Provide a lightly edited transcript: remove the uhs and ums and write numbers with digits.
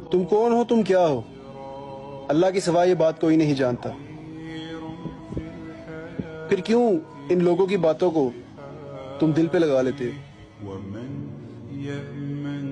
तुम कौन हो, तुम क्या हो? अल्लाह के सिवा ये बात कोई नहीं जानता। फिर क्यों इन लोगों की बातों को तुम दिल पे लगा लेते हो?